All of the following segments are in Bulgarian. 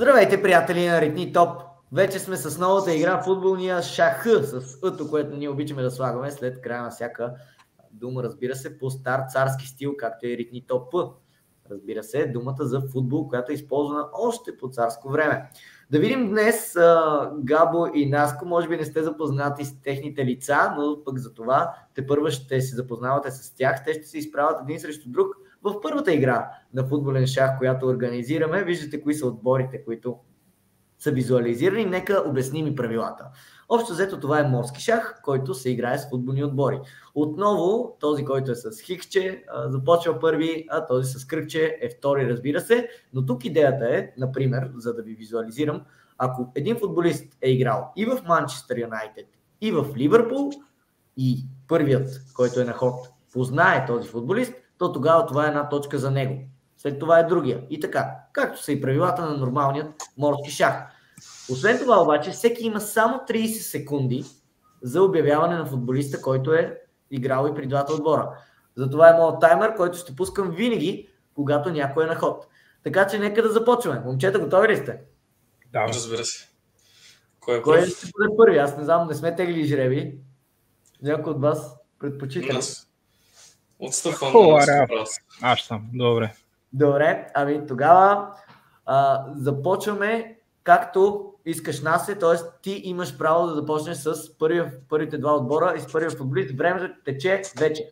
Здравейте, приятели на Ритни Топ! Вече сме с новата игра футболния шах с ъто, което ние обичаме да слагаме след края на всяка дума, разбира се, по стар царски стил, както е Ритни Топ. Разбира се, думата за футбол, която е използвана още по царско време. Да видим днес Габо и Наско, може би не сте запознати с техните лица, но пък за това тепърва ще се запознавате с тях. Те ще се изправят един срещу друг в първата игра на футболен шах, която организираме. Виждате кои са отборите, които са визуализирани. Нека обясним и правилата. Общо взето това е морски шах, който се играе с футболни отбори. Отново, този, който е с хиксче, започва първи, а този с кръгче е втори, разбира се. Но тук идеята е, например, за да ви визуализирам, ако един футболист е играл и в Манчестър Юнайтед, и в Ливърпул, и първият, който е на ход, познае този футболист, то тогава това е една точка за него. След това е другия. И така, както са и правилата на нормалният морски шах. Освен това обаче, всеки има само 30 секунди за обявяване на футболиста, който е играл и при двата отбора. Затова е моят таймер, който ще пускам винаги, когато някой е на ход. Така че нека да започваме. Момчета, готови ли сте? Да, разбира се. Кой ще бъде първи? Аз не знам, не сме теглили жреби. Някой от вас предпочита ли? Отстъпвам. Аз съм. Добре. Добре, ами тогава започваме както искаш, Насе, т.е. ти имаш право да започнеш с първите два отбора и с първия футболист. Времето тече вече.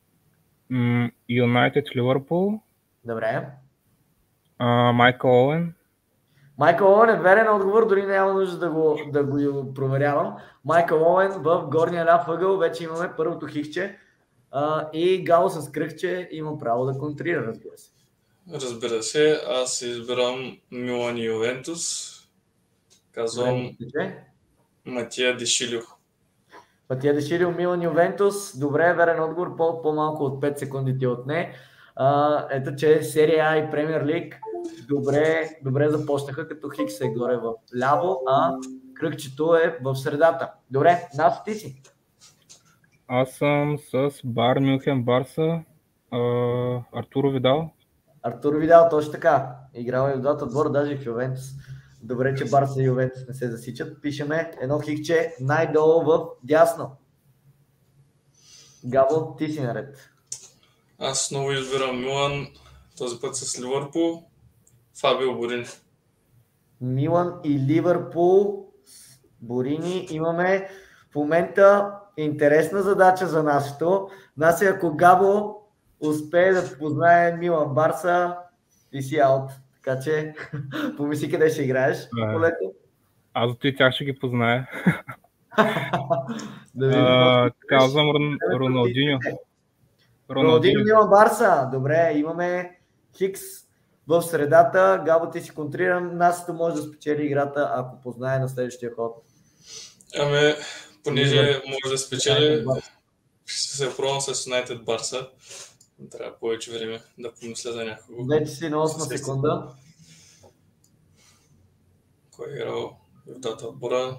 Юнайтед, Ливърпул. Добре. Майкъл Оуен. Майкъл Оуен е верен отговор, дори няма нужда да го проверявам. Майкъл Оуен в горния ляв ъгъл, вече имаме първото хикче и Гало с кръгче има право да контрира, разбира се. Разбира се, аз избирам Милан и Ювентус. Казвам Матия Дешилио. Матия Дешилио, Милан, Ювентус. Добре, верен отговор, по-малко от 5 секунди ти отне. Ето, че серия А и Премиер Лиг добре започнаха, като Хикс е горе в ляво, а кръгчето е в средата. Добре, Нас, ти си. Аз съм с Бар Мюнхен, Барса, Артуро Видал. Артуро Видал, точно така. Играл и в двата отбора, даже и в Ювентус. Добре, че Барса и Ювентус не се засичат. Пишеме едно хикче най-долу в дясно. Габо, ти си наред. Аз отново избирам Милан, този път с Ливърпул. Фабио Борини. Милан и Ливърпул. Борини. Имаме в момента интересна задача за нашето. Ако Габо успее да познае Милан Барса, ти си аут. Така че помисли къде ще играеш. Аз от тях ще ги позная. Казвам Роналдиньо. Роналдиньо, Милан Барса. Добре, имаме Хикс в средата. Габо, ти си контриран. Насето може да спечели играта, ако познае на следващия ход. Ами, понеже може да спечели, ще се пробвам с Юнайтед Барса. Трябва повече време да помисля за някого. Вече си на 8 секунда. Кой е играл в двата отбора?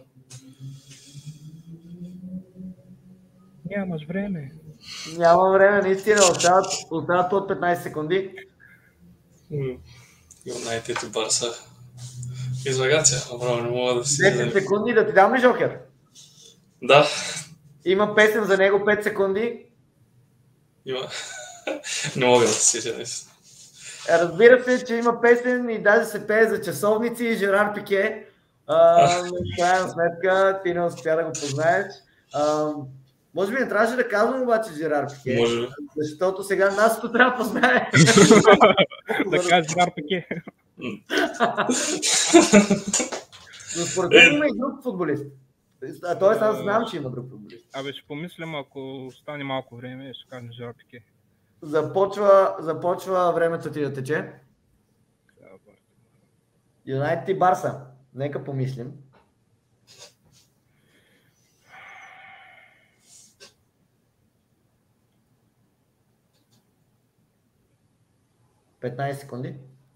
Нямаш време. Няма време, наистина. Остават под 15 секунди. Юнайтед и Барса. Излагация. Направо не мога да си... 10 секунди, да ти дам ли жокер? Да. Има песен за него, 5 секунди. Има. Не мога да си сетя. Разбира се, че има песен и даже се пее за часовници и Жерар Пике. В крайна сметка ти не успя да го познаеш. Може би не трябваше да казвам обаче Жерар Пике. Може би. Защото сега Насето трябва да познае. Да кажа Жерар Пике. Но според мен има и друг футболист. Тоест аз знам, че има друг футболист. Абе ще помислям, ако остане малко време, ще кажем Жерар Пике. Започва времето ти да тече. Юнайтед и Барса. Нека помислим. ...15 секунди.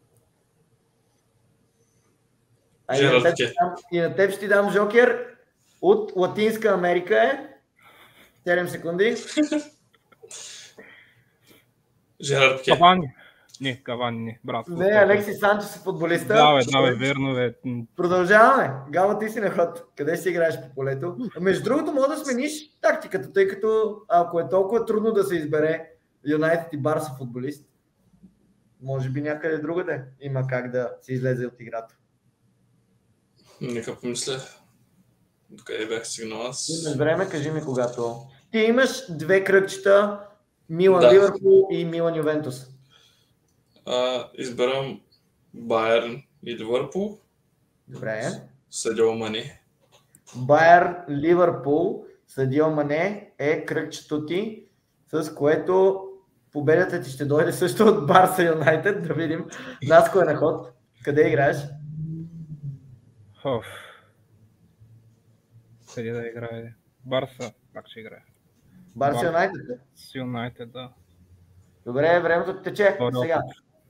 И на теб ще ти дам жокер. От Латинска Америка е. 7 секунди. Жерар Пике. Не, Кавани, не, брат. Не, Алекси Санчес е футболиста. Да, верно, бе. Продължаваме. Гаво, ти си на ход. Къде си играеш по полето? Между другото, може да смениш тактиката, тъй като ако е толкова трудно да се избере Юнайтед и Барса футболист, може би някъде другаде има как да се излезе от играта. Нека помисля. Докъде бях стигнал аз? Имаш време, кажи ми когато. Ти имаш две кръгчета, Милан Да. Ливърпул и Милан Ювентус. Изберам Байерн и Ливърпул. Добре. Съдио Мане. Байерн, Ливърпул, Садио Мане е кръгчето ти, с което победата ти ще дойде също от Барса Юнайтед. Да видим. Наско е на ход. Къде играеш? Къде да играе? Барса, как ще играе? Барса Юнайтед. С Юнайтед, да. Добре, времето тече. Сега.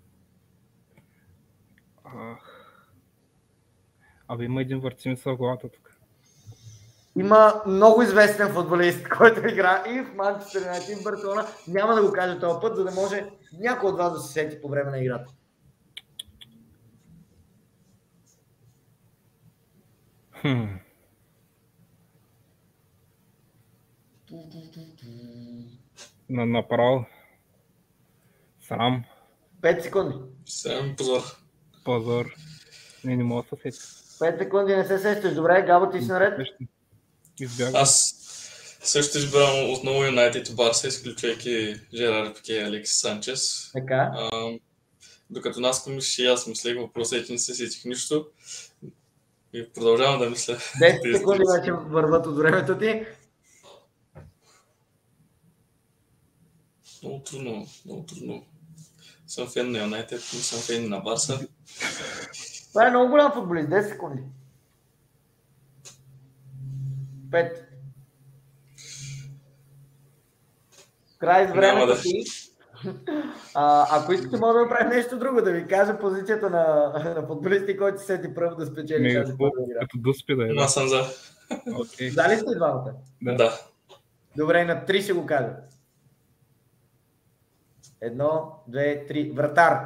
Абе, има един въртимисъл в главата тук. Има много известен футболист, който игра и в Манчестър Юнайтед и в Барселона. Няма да го кажа този път, за да може някой от вас да се сети по време на играта. Направо. Срам. 5 секунди. Срам, позор. Позор. Не мога да се сети. 5 секунди не се сещаш. Добре, Гаво, ти си наред? Избягам. Аз също избирам отново Юнайтед и Барса, изключвайки Жерар Пике и Алекси Санчес. Така. Докато нас помислиш и аз мислех, въпросът е, че не се сетих нищо. И продължавам да мисля. 10 секунди вече върват от времето ти. Много трудно, много трудно. Съм фен на Юнайтед, не съм фен на Барса. Това е много голям футболист. 10 секунди. 5. Край с времето ти. Ако искате, мога да направим нещо друго, да ви кажа позицията на футболисти, който се сети пръв да спечели тази първа игра. Като дуспи да е. Аз съм за. Дали сте двамата? Да. Добре, на 3 ще го кажа. 1, 2, 3. Вратар.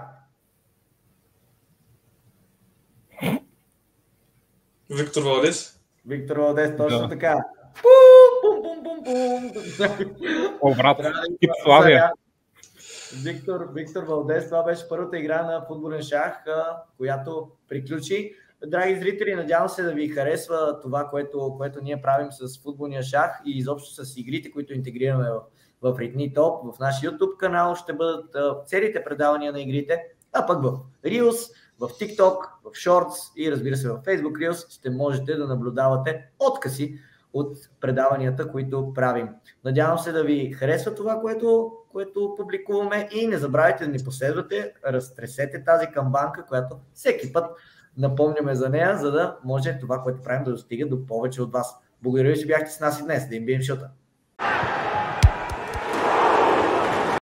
Виктор Валдес. Виктор Валдес, точно така. О, брат, тип Славия. Виктор Валдес, това беше първата игра на футболен шах, която приключи. Драги зрители, надявам се да ви харесва това, което ние правим с футболния шах и изобщо с игрите, които интегрираме в Ритни Топ. В нашия YouTube канал ще бъдат целите предавания на игрите, а пък в Reels, в TikTok, в Shorts и разбира се в Facebook Reels ще можете да наблюдавате откъси от предаванията, които правим. Надявам се да ви харесва това, което публикуваме и не забравяйте да ни последвате, разтресете тази камбанка, която всеки път напомняме за нея, за да може това, което правим, да достига до повече от вас. Благодаря ви, че бяхте с нас и днес. Да им бием шута!